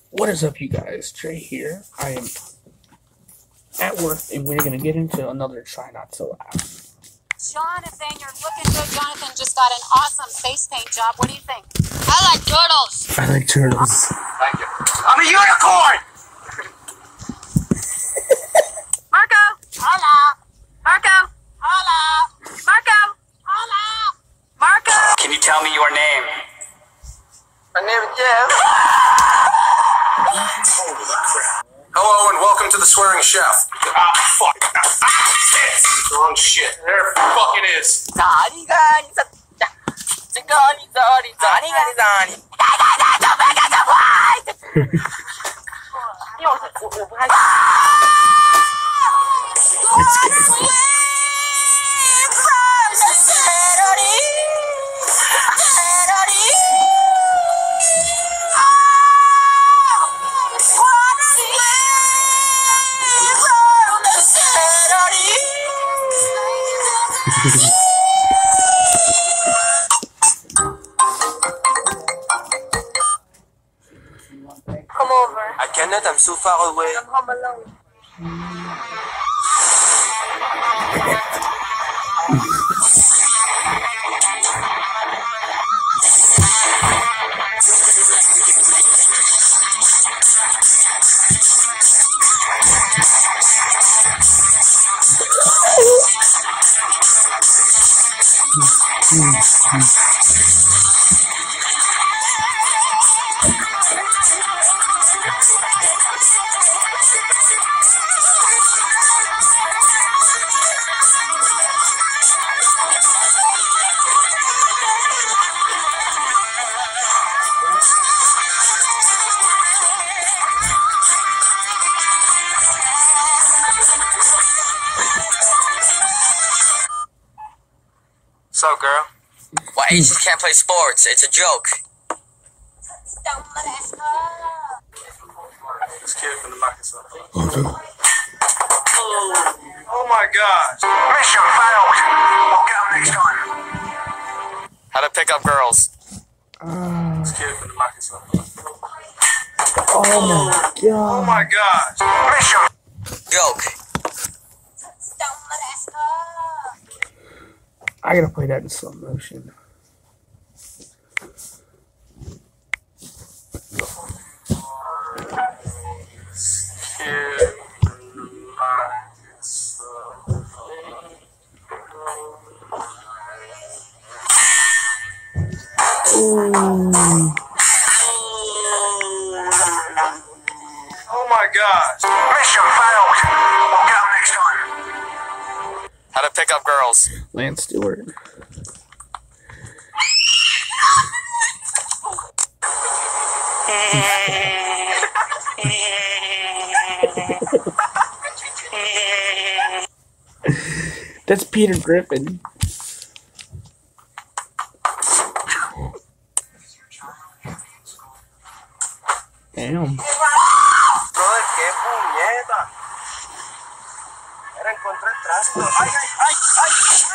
What is up, you guys? Trey here. I am at work, and we're going to get into another Try Not to Laugh. Jonathan, you're looking good. Jonathan just got an awesome face paint job. What do you think? I like turtles. I like turtles. Thank you. I'm a unicorn! Marco! Hola! Marco! Hola! Marco! Hola! Marco! Can you tell me your name? My name is Jeff. Hello and welcome to the Swearing Chef. Ah, fuck. Shit. Wrong shit. There fucking is. Come over. I cannot, I'm so far away. I'm home alone. So, girl? Why Asians can't play sports? It's a joke. This kid from the market. Oh my gosh. Mission failed. We'll get them next time. How to pick up girls. This kid from the market. Oh my Oh god. my gosh. Mission. Joke. I gotta play that in slow motion. Kid from the market. Ooh. Oh my gosh. Mission failed. We'll get them next time. How to pick up girls. Lance Stewart. That's Peter Griffin. Damn. Brother, qué puñeta. Era encontrar el tráfico. ¡Ay, ay, ay, ay,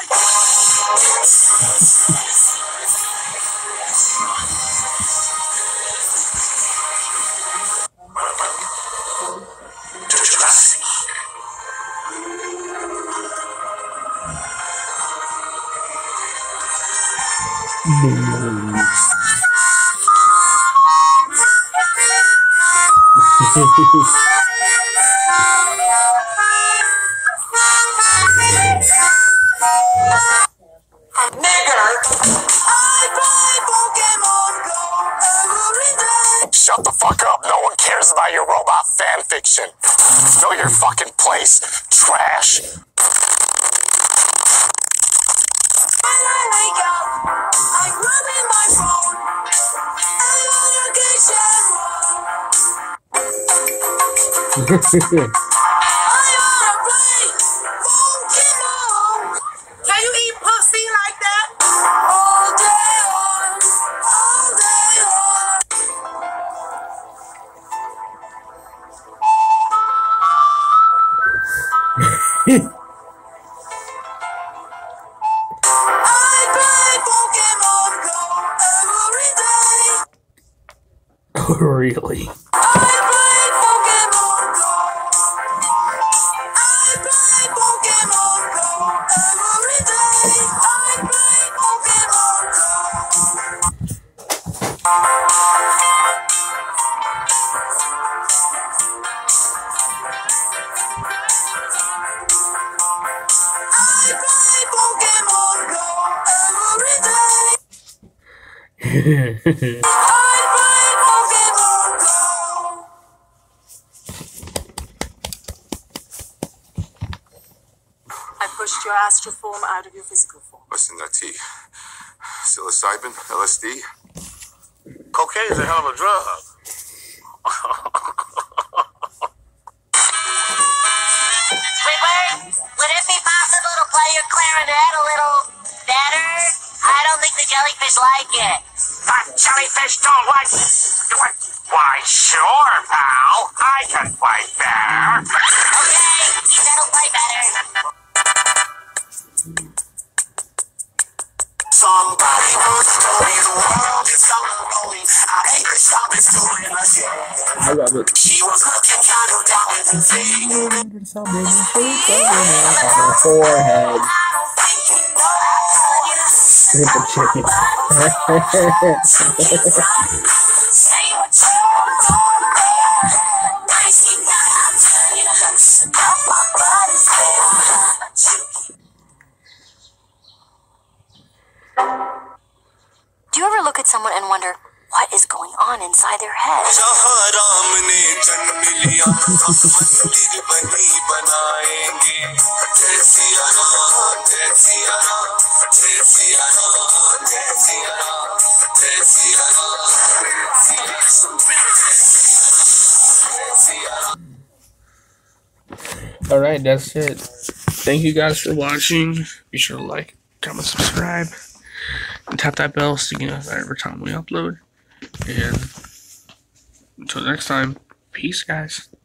Shut the fuck up. No one cares about your robot fan fiction. Know your fucking place. Trash. Can you eat pussy like that? All day long, all day long. I play Pokemon Go every day. Really? I I pushed your astral form out of your physical form. Listen, T. Psilocybin, LSD. Cocaine's a hell of a drug. Squidward, would it be possible to play your clarinet a little better? I don't think the jellyfish like it. The jellyfish don't like... Why, sure, pal. I can play better. Okay, you said he'll play better. Somebody knows the story. The world is on the rolling. I ain't the sharpest tool in the shed. I love it. She was looking kind of down at the thing. On her forehead. With the chicken. Do you ever look at someone and wonder what is going on inside their head? Alright, that's it. Thank you guys for watching. Be sure to like, comment, subscribe, and tap that bell so you can know every time we upload. And until next time, peace, guys.